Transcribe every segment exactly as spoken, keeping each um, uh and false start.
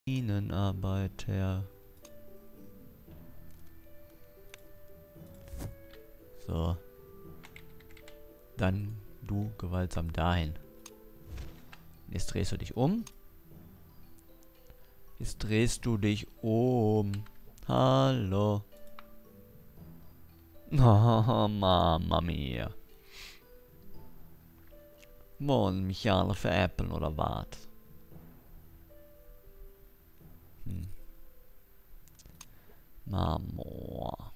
Minenarbeiter. So. Dann du gewaltsam dahin. Jetzt drehst du dich um. Jetzt drehst du dich um. Hallo. Oh, Mama mia. Wollen mich alle veräppeln oder was? Hm. Marmor.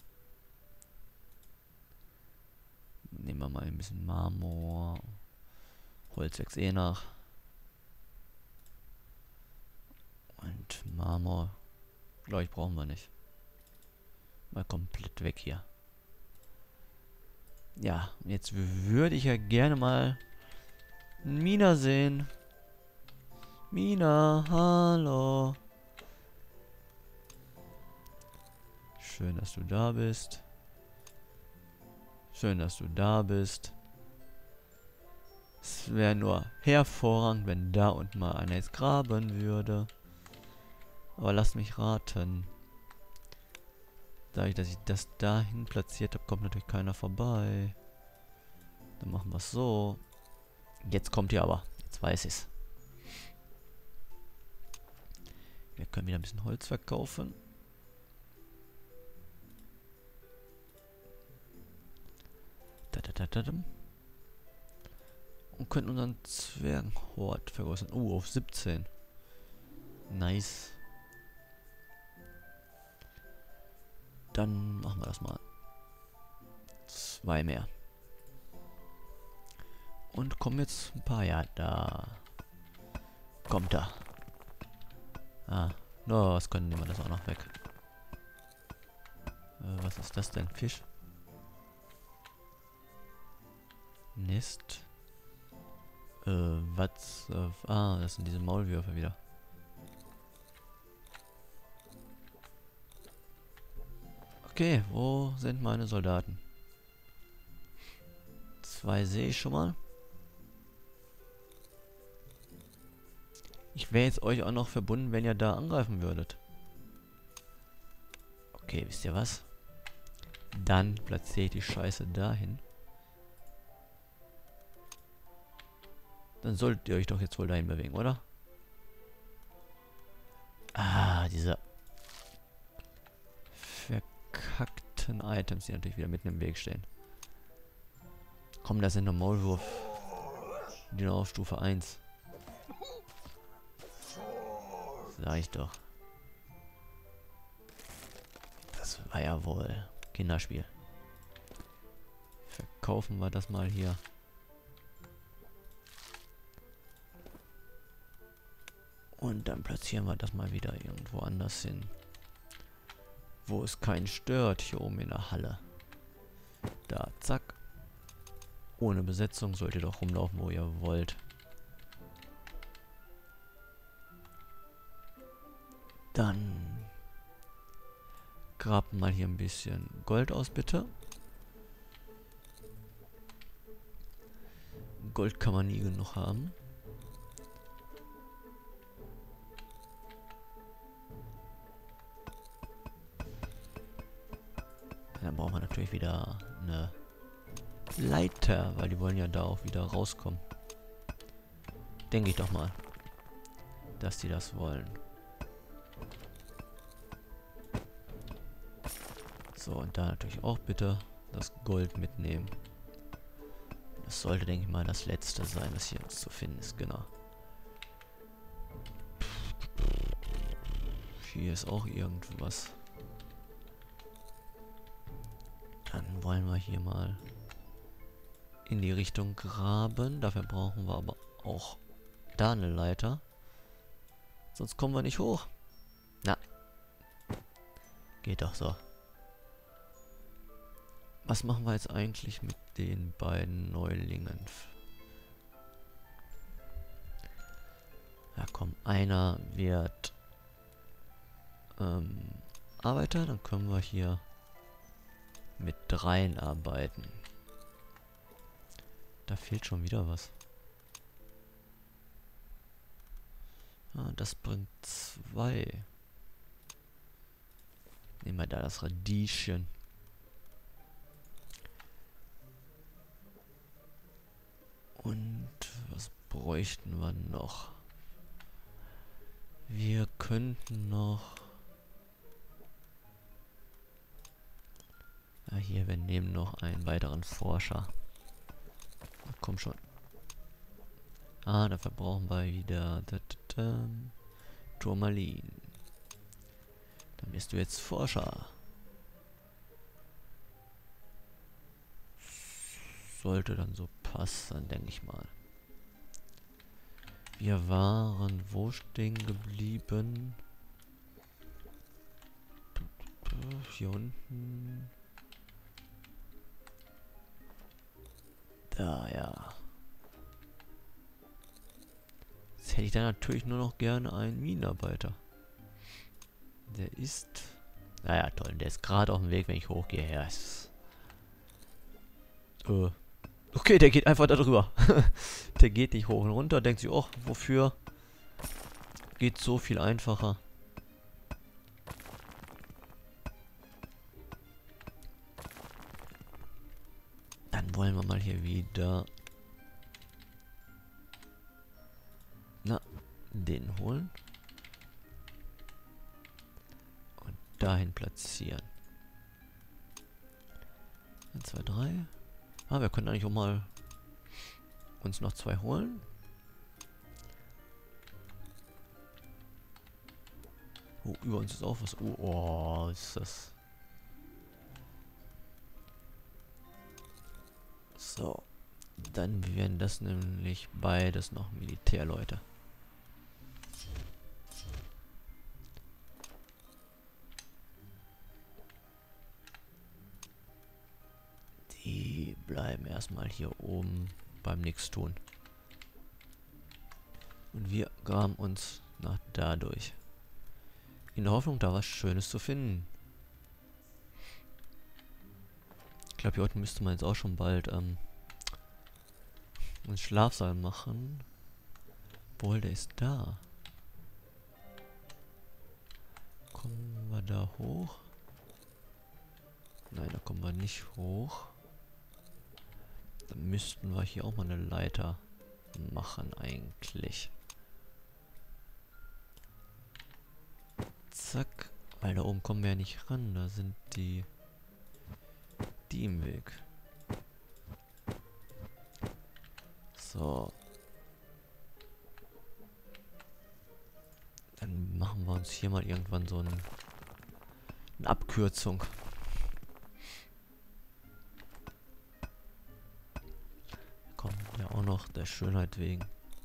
Nehmen wir mal ein bisschen Marmor. Holz wächst eh nach. Und Marmor, glaube ich, brauchen wir nicht. Mal komplett weg hier. Ja, jetzt würde ich ja gerne mal Mina sehen. Mina, hallo. Schön, dass du da bist. Schön, dass du da bist. Es wäre nur hervorragend, wenn da unten mal einer jetzt graben würde. Aber lass mich raten. Dadurch, dass ich das dahin platziert habe, kommt natürlich keiner vorbei. Dann machen wir es so. Jetzt kommt ihr aber. Jetzt weiß ich's. Wir können wieder ein bisschen Holz verkaufen. Da, da, da, da, da. Und können unseren Zwergenhort vergrößern. Oh, auf siebzehn. Nice. Dann machen wir das mal. Zwei mehr. Und kommen jetzt ein paar. Ja, da. Kommt da. Ah. No, was können wir das auch noch weg? Äh, was ist das denn? Fisch? Nest. Äh, was? Äh, ah, das sind diese Maulwürfe wieder. Okay, wo sind meine Soldaten? Zwei sehe ich schon mal. Ich wäre jetzt euch auch noch verbunden, wenn ihr da angreifen würdet. Okay, wisst ihr was? Dann platziere ich die Scheiße dahin. Dann solltet ihr euch doch jetzt wohl dahin bewegen, oder? Ah, diese verkackten Items, die natürlich wieder mitten im Weg stehen. Komm, das sind nur Maulwurf. Die noch auf Stufe eins. Sag ich doch. Das war ja wohl Kinderspiel. Verkaufen wir das mal hier. Und dann platzieren wir das mal wieder irgendwo anders hin. Wo es keinen stört, hier oben in der Halle. Da, zack. Ohne Besetzung sollt ihr doch rumlaufen, wo ihr wollt. Dann graben mal hier ein bisschen Gold aus, bitte. Gold kann man nie genug haben. Dann brauchen wir natürlich wieder eine Leiter, weil die wollen ja da auch wieder rauskommen. Denke ich doch mal, dass die das wollen. So, und da natürlich auch bitte das Gold mitnehmen. Das sollte, denke ich mal, das letzte sein, was hier uns zu finden ist, genau. Hier ist auch irgendwas. Dann wollen wir hier mal in die Richtung graben. Dafür brauchen wir aber auch da eine Leiter. Sonst kommen wir nicht hoch. Na. Geht doch so. Was machen wir jetzt eigentlich mit den beiden Neulingen? Ja komm, einer wird ähm, Arbeiter. Dann können wir hier mit dreien arbeiten. Da fehlt schon wieder was. Ah, das bringt zwei. Nehmen wir da das Radieschen. Und was bräuchten wir noch? Wir könnten noch... Ah, hier, wir nehmen noch einen weiteren Forscher. Na, komm schon. Ah, dafür brauchen wir wieder... Da, da, da, Turmalin. Dann bist du jetzt Forscher. Sollte dann so passen, denke ich mal. Wir waren wo stehen geblieben? Hier unten. Da, ja. Jetzt hätte ich dann natürlich nur noch gerne einen Minenarbeiter. Der ist... Naja, toll. Der ist gerade auf dem Weg, wenn ich hochgehe. Ja, ist... Äh... Okay, der geht einfach da drüber. Der geht nicht hoch und runter, denkt sich, oh, wofür? Geht so viel einfacher. Dann wollen wir mal hier wieder... Na, den holen. Und dahin platzieren. eins, zwei, drei... Ah, wir können eigentlich auch mal uns noch zwei holen. Oh, über uns ist auch was. Oh, oh, ist das. So. Dann werden das nämlich beides noch Militärleute. Die bleiben erstmal hier oben beim Nix-Tun. Und wir graben uns nach da durch. In der Hoffnung, da was Schönes zu finden. Ich glaube, hier unten müsste man jetzt auch schon bald ähm, einen Schlafsaal machen. Obwohl, der ist da. Kommen wir da hoch? Nein, da kommen wir nicht hoch. Dann müssten wir hier auch mal eine Leiter machen eigentlich. Zack. Weil da oben kommen wir ja nicht ran. Da sind die... Die im Weg. So. Dann machen wir uns hier mal irgendwann so ein, eine Abkürzung. Kommt ja auch noch der Schönheit wegen.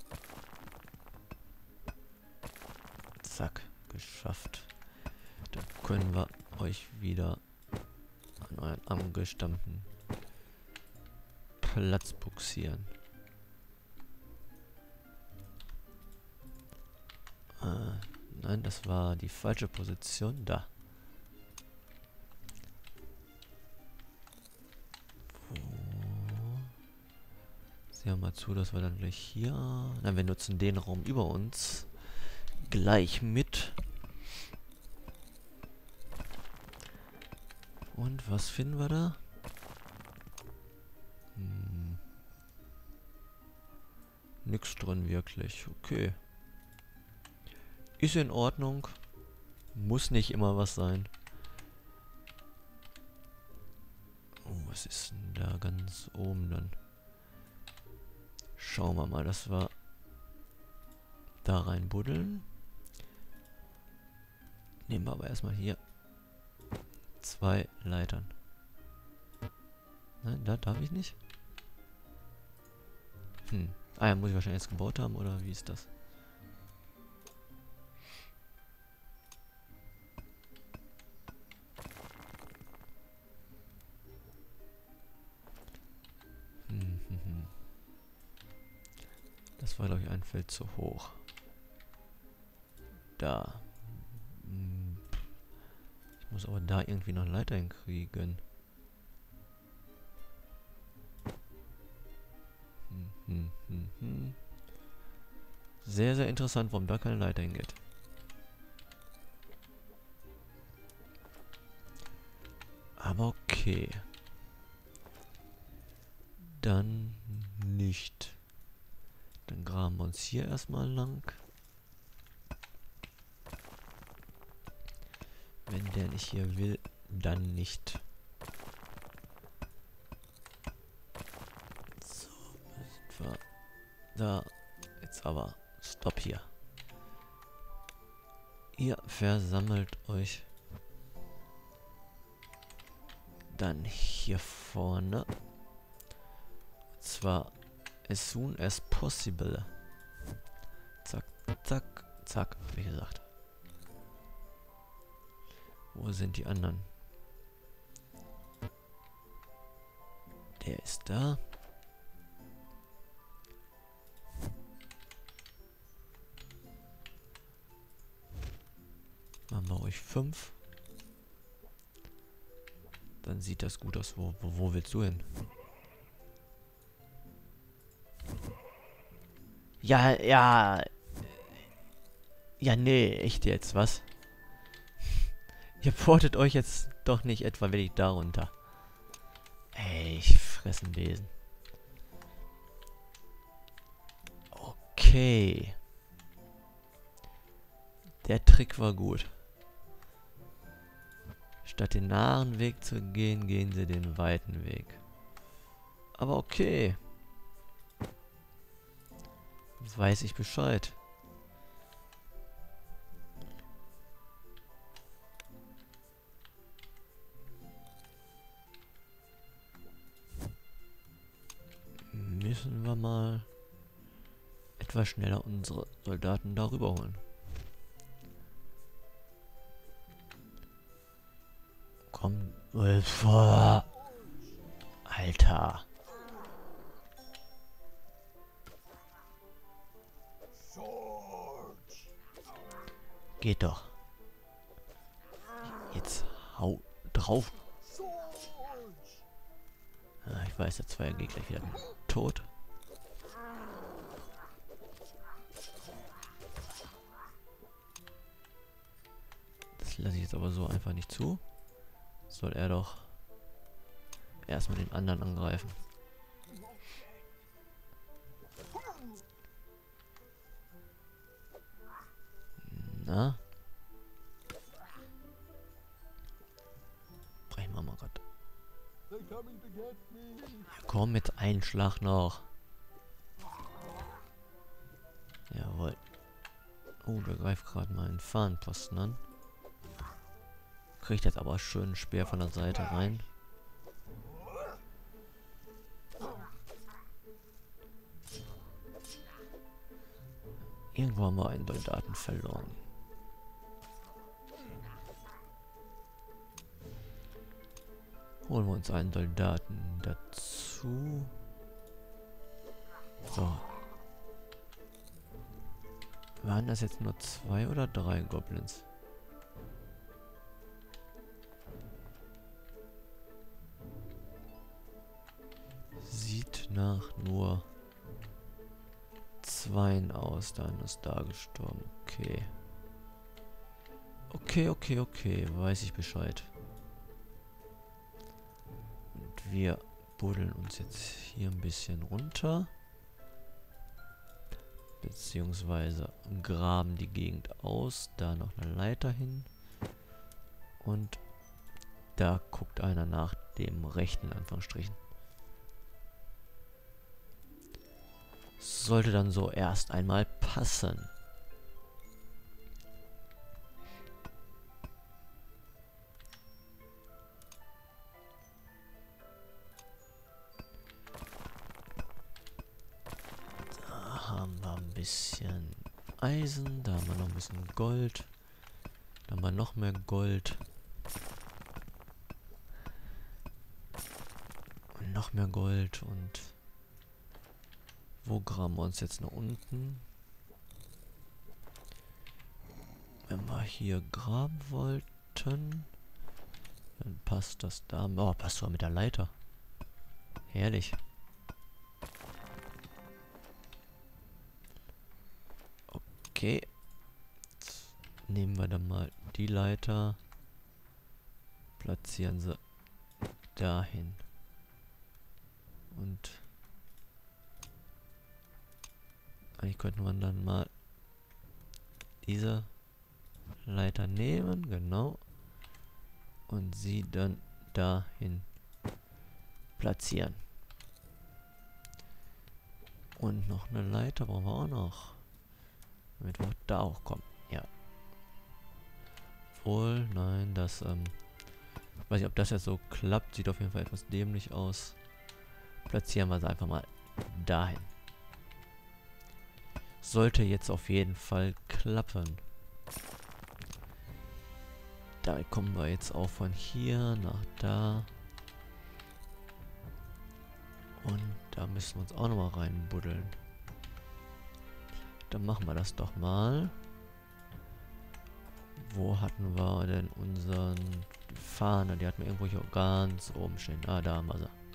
Zack, geschafft. Dann können wir euch wieder an euren angestammten Platz buxieren. Äh, nein, das war die falsche Position. Da. Sehen wir mal zu, dass wir dann gleich hier... Nein, wir nutzen den Raum über uns gleich mit. Und was finden wir da? Hm. Nix drin wirklich. Okay. Ist in Ordnung. Muss nicht immer was sein. Oh, was ist denn da ganz oben dann? Schauen wir mal, dass wir da rein buddeln. Nehmen wir aber erstmal hier zwei Leitern. Nein, da darf ich nicht. Hm. Ah ja, muss ich wahrscheinlich jetzt gebaut haben, oder wie ist das? Hm, hm, hm. Das war, glaube ich, ein Feld zu hoch. Da. Hm. Ich muss aber da irgendwie noch eine Leiter hinkriegen. Hm, hm, hm, hm. Sehr, sehr interessant, warum da keine Leiter hingeht. Aber okay. Dann nicht. Dann graben wir uns hier erstmal lang. Wenn der nicht hier will, dann nicht. So, sind wir da. Jetzt aber stopp hier. Ihr versammelt euch dann hier vorne. Und zwar as soon as possible. Zack, zack, zack, wie gesagt. Wo sind die anderen? Der ist da. Machen wir euch fünf. Dann sieht das gut aus. Wo, wo, wo willst du hin? Ja, ja. Ja, nee, echt jetzt, was? Ihr portet euch jetzt doch nicht etwa wirklich da runter. Ey, ich fressen Besen. Okay. Der Trick war gut. Statt den nahen Weg zu gehen, gehen sie den weiten Weg. Aber okay. Jetzt weiß ich Bescheid. Müssen wir mal etwas schneller unsere Soldaten darüber holen. Komm. Alter. Geht doch. Jetzt hau drauf. Ja, ich weiß, der Zweier geht gleich wieder tot. Das lasse ich jetzt aber so einfach nicht zu. Soll er doch erstmal den anderen angreifen. Na? Brechen wir mal grad. Ja, komm, mit einem Schlag noch. Jawohl. Oh, der greift gerade mal einen Fahnenposten an. Kriegt jetzt aber schön einen Speer von der Seite rein. Irgendwo haben wir einen Soldaten verloren. Holen wir uns einen Soldaten dazu. So. Waren das jetzt nur zwei oder drei Goblins? Sieht nach nur zweien aus. Dann ist da gestorben. Okay. Okay, okay, okay. Weiß ich Bescheid. Und wir buddeln uns jetzt hier ein bisschen runter. Beziehungsweise graben die Gegend aus. Da noch eine Leiter hin. Und da guckt einer nach dem rechten Anführungsstrichen. Sollte dann so erst einmal passen. Da haben wir ein bisschen Eisen, da haben wir noch ein bisschen Gold. Da haben wir noch mehr Gold. Und noch mehr Gold und wo graben wir uns jetzt nach unten? Wenn wir hier graben wollten, dann passt das da. Oh, passt sogar mit der Leiter. Herrlich. nehmen wir dann mal die Leiter, platzieren sie dahin. Und eigentlich könnte man dann mal diese Leiter nehmen, genau, und sie dann dahin platzieren. Und noch eine Leiter brauchen wir auch noch, damit wir da auch kommen. Ja. Wohl, nein, das, ähm, weiß nicht, ob das jetzt so klappt, sieht auf jeden Fall etwas dämlich aus. Platzieren wir sie einfach mal dahin. Sollte jetzt auf jeden Fall klappen. Damit kommen wir jetzt auch von hier nach da. Und da müssen wir uns auch nochmal reinbuddeln. Dann machen wir das doch mal. Wo hatten wir denn unseren Fahne? Die hatten wir irgendwo hier ganz oben stehen. Ah, da haben wir sie.